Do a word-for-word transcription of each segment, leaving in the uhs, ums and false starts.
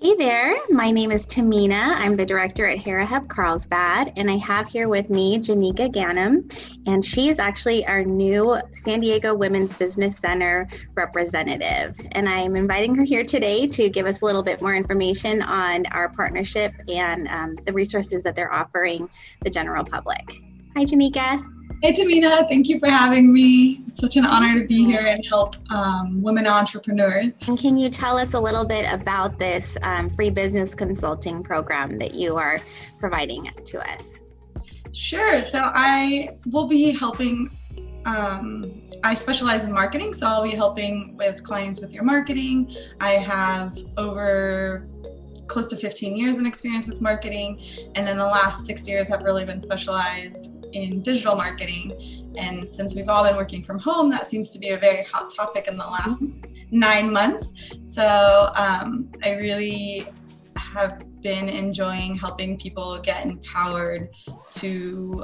Hey there, my name is Tamina. I'm the director at HeraHub Carlsbad, and I have here with me Janika Ganem, and she is actually our new San Diego Women's Business Center representative. And I'm inviting her here today to give us a little bit more information on our partnership and um, the resources that they're offering the general public. Hi, Janika. Hey, Tamina. Thank you for having me. It's such an honor to be here and help um, women entrepreneurs. And can you tell us a little bit about this um, free business consulting program that you are providing to us? Sure. So I will be helping, um, I specialize in marketing, so I'll be helping with clients with your marketing. I have over close to fifteen years in experience with marketing, and in the last six years have really been specialized in digital marketing. And since we've all been working from home, that seems to be a very hot topic in the last nine months. So um, I really have been enjoying helping people get empowered to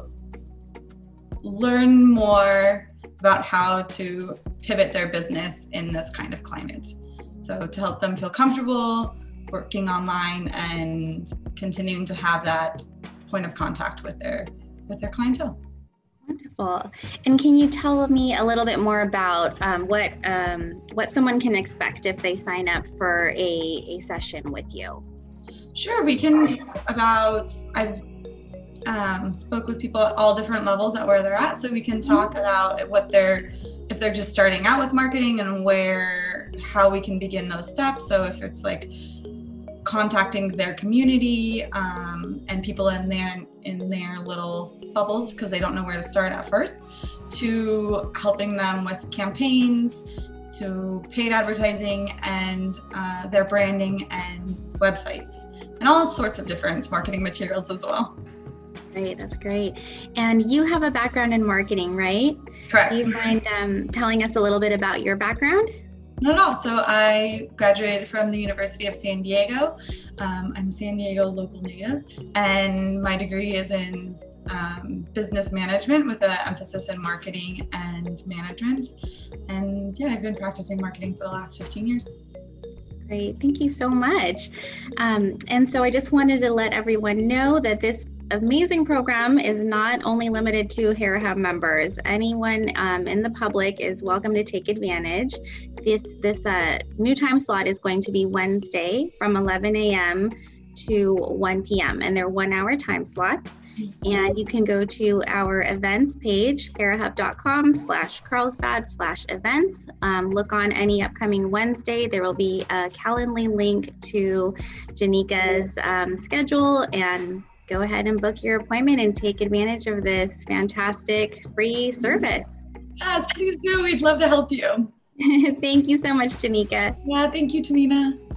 learn more about how to pivot their business in this kind of climate. So to help them feel comfortable working online and continuing to have that point of contact with their with their clientele. Wonderful. And can you tell me a little bit more about um, what um, what someone can expect if they sign up for a, a session with you? Sure, we can about, I've um, spoke with people at all different levels at where they're at, so we can talk about what they're, if they're just starting out with marketing and where, how we can begin those steps. So if it's like contacting their community um, and people in their in their little bubbles because they don't know where to start at first, to helping them with campaigns, to paid advertising and uh, their branding and websites and all sorts of different marketing materials as well. Great, that's great. And you have a background in marketing, right? Correct. Do you mind um, telling us a little bit about your background? Not at all. So I graduated from the University of San Diego. Um, I'm a San Diego local native, and my degree is in um, business management with an emphasis in marketing and management. And yeah, I've been practicing marketing for the last fifteen years. Great, thank you so much. Um, and so I just wanted to let everyone know that this amazing program is not only limited to HeraHub members. Anyone um, in the public is welcome to take advantage. This this uh, new time slot is going to be Wednesday from eleven a m to one p m and they're one hour time slots. And you can go to our events page, herahub dot com slash Carlsbad slash events. Um, look on any upcoming Wednesday. There will be a Calendly link to Janika's um, schedule, and go ahead and book your appointment and take advantage of this fantastic free service. Yes, please do. We'd love to help you. Thank you so much, Janika. Yeah, thank you, Tamina.